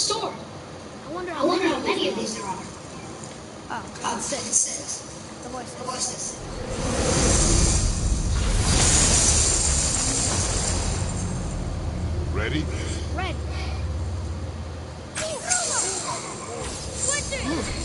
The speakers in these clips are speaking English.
store. I wonder how many of these there are. Oh, six. The voices. Ready? Ready. Switch it!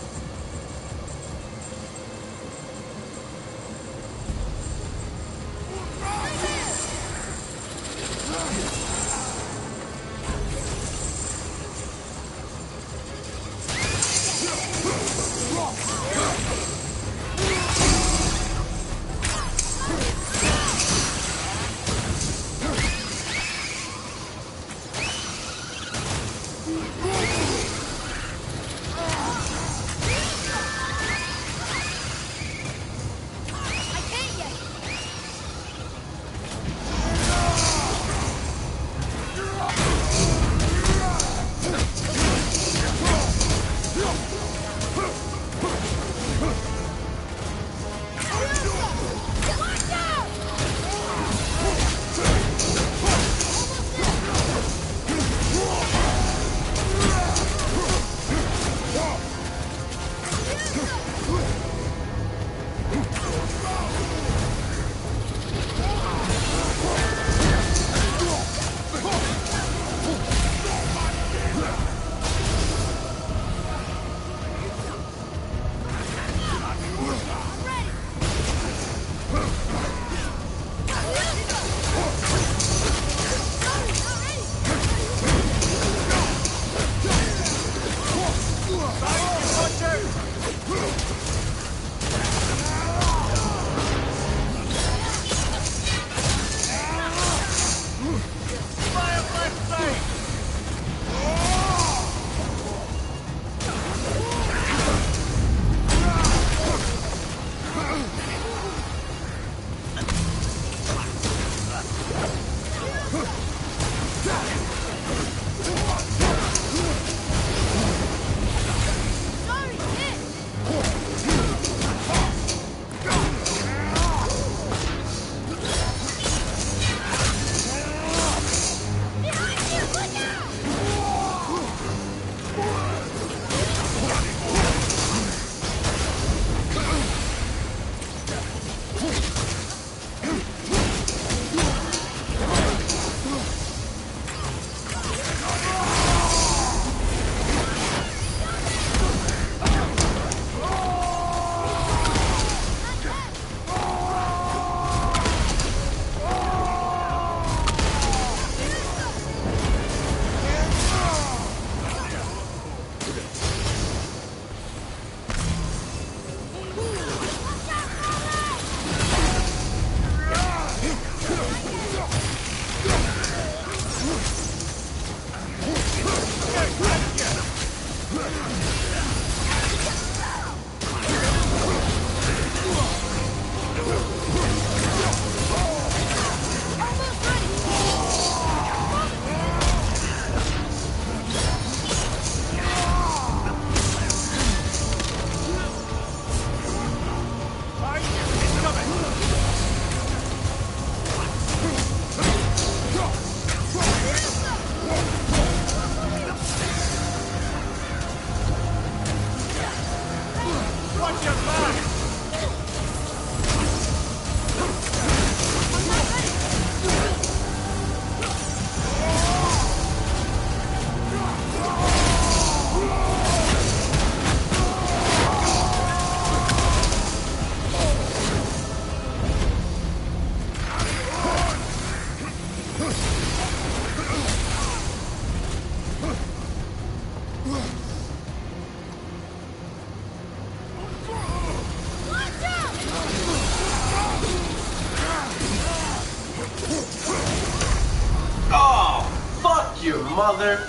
Your mother.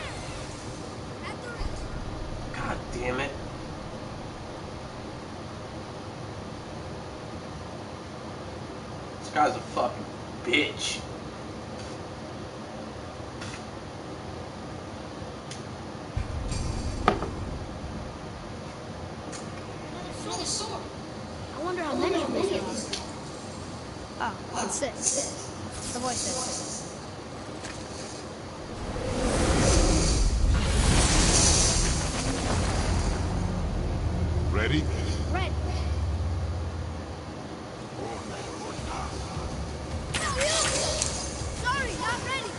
God damn it. This guy's a fucking bitch. Another sword. I wonder how many of these. Oh, six. The voices. Ready? Red. Sorry, not ready.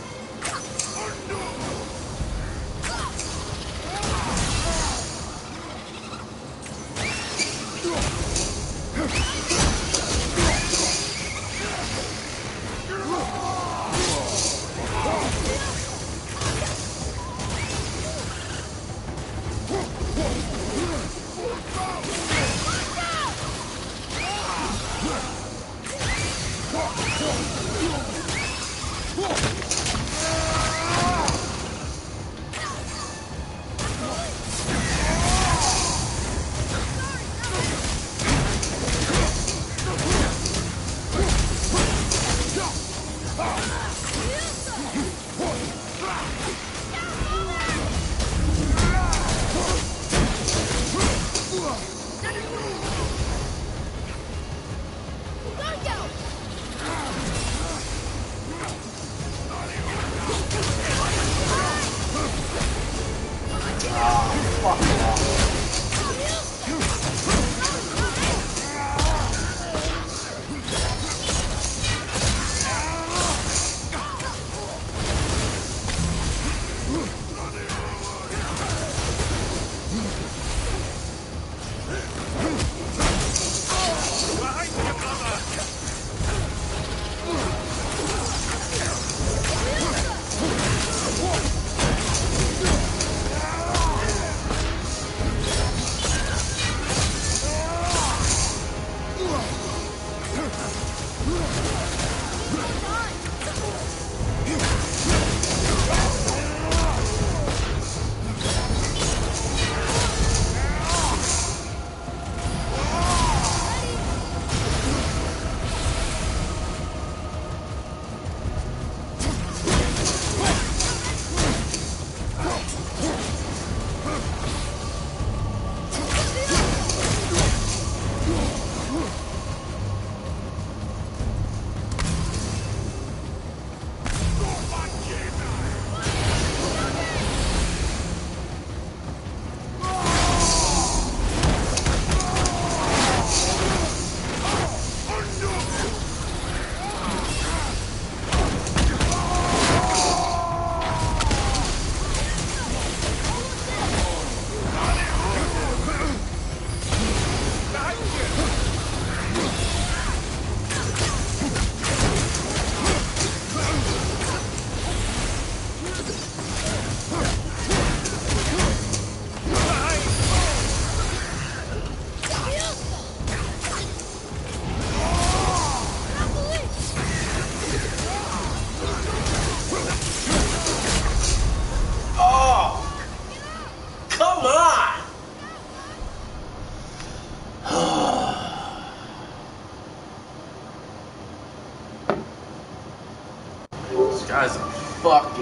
guy's a fucking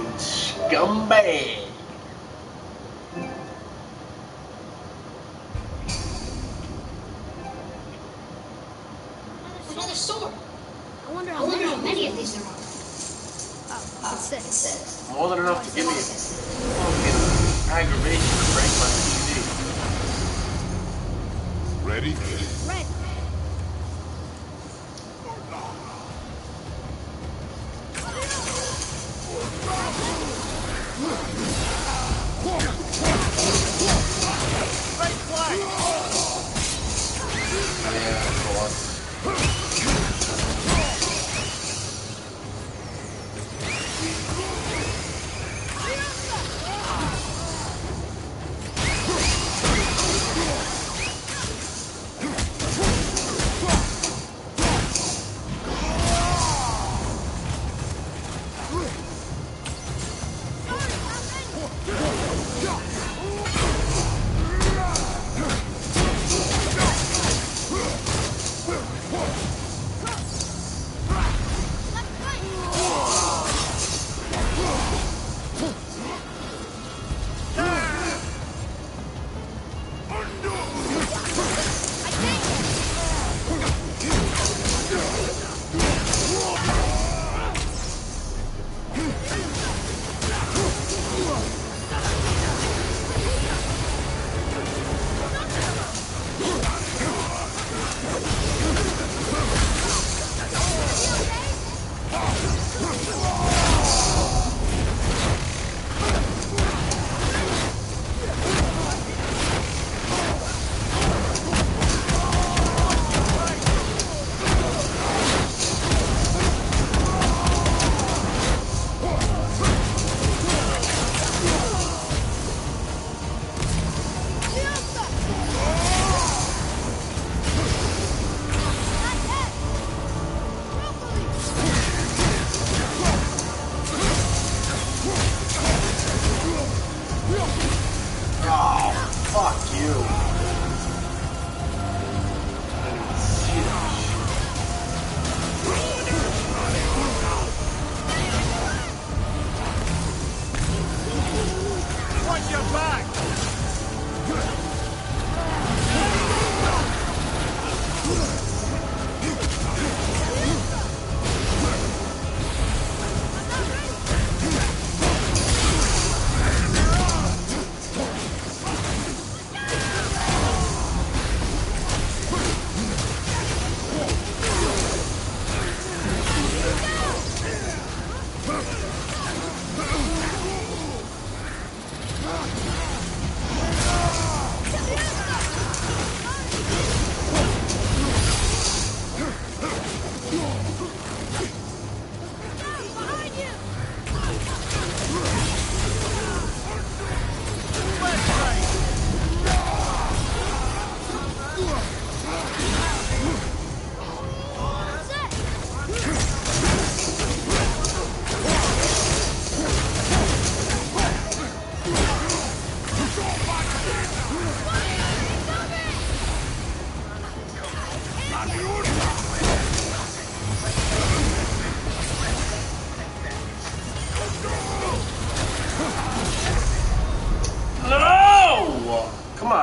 scumbag. Another sword. I wonder how many of these there are. Oh, it's six. More than enough to give me a fucking aggravation to break my TV. Ready? Red.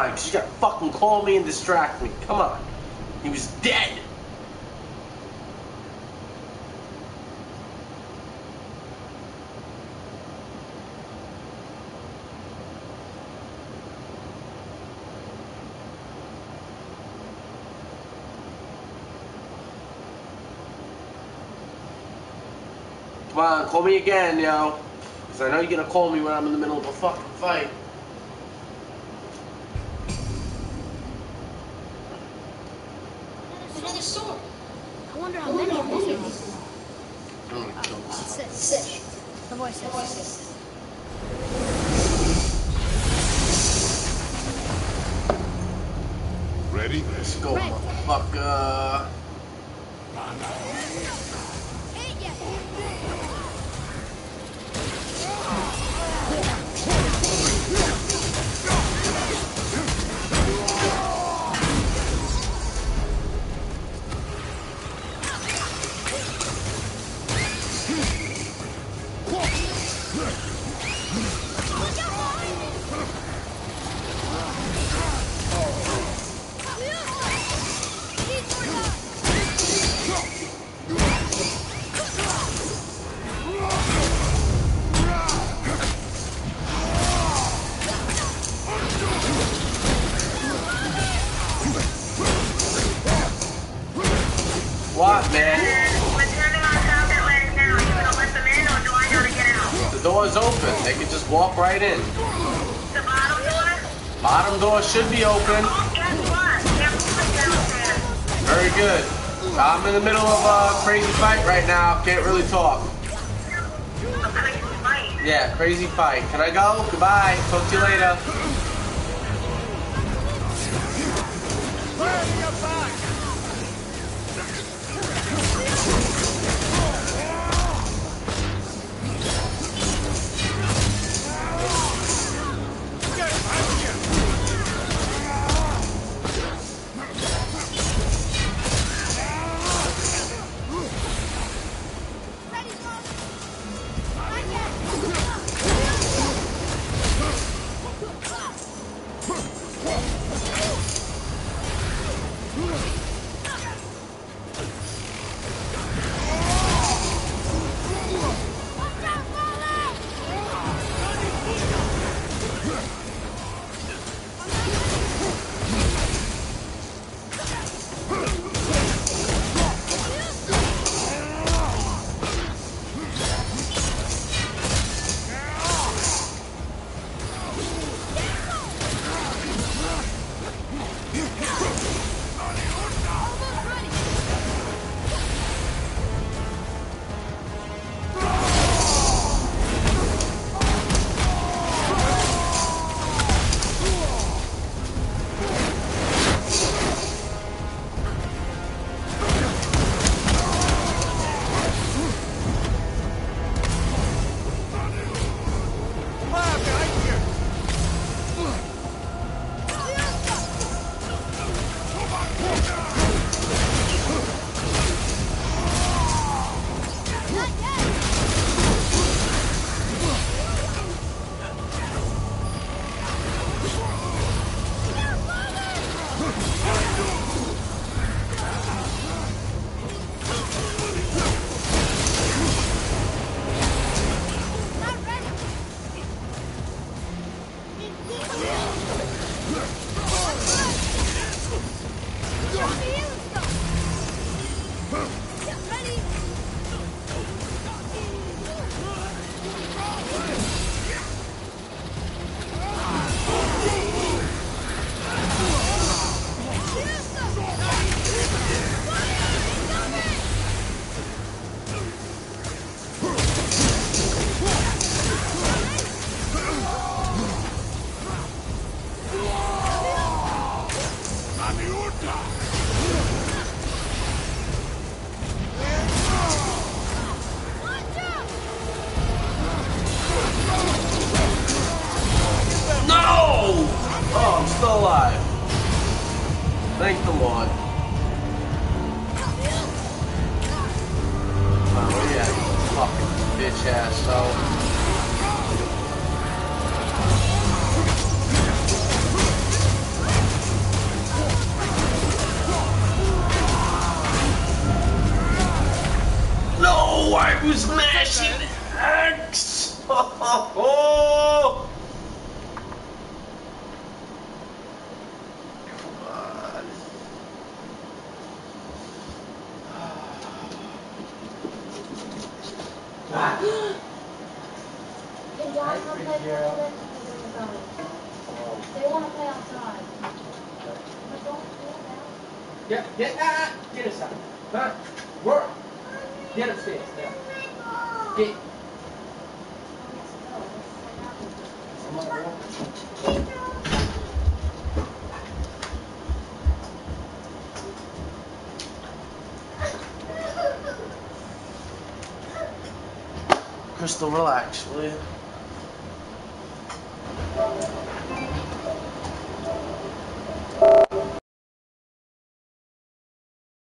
time, because you gotta fucking call me and distract me. Come on. He was dead. Come on, call me again, yo. Because I know you're gonna call me when I'm in the middle of a fucking fight. Another sword. I wonder how many of these are. I'm gonna kill this. Six. The voice says. Ready? Let's go, motherfucker. What, man? We're turning on South Atlantic now. You gonna let them in, or do I gotta get out? The door's open. They can just walk right in. The bottom door? Bottom door should be open. Guess what? Can't move it downstairs. Very good. I'm in the middle of a crazy fight right now. Can't really talk. A crazy fight. Yeah, crazy fight. Can I go? Goodbye. Talk to you later. still alive. Thank the Lord. Oh yeah, you fucking bitch ass, so. Who's mashing X? Oh, come on. Can y'all come play football? They want to play outside. But don't fall down. Get inside. Huh? Work. Get upstairs. Yeah. Get. Crystal, relax, will you?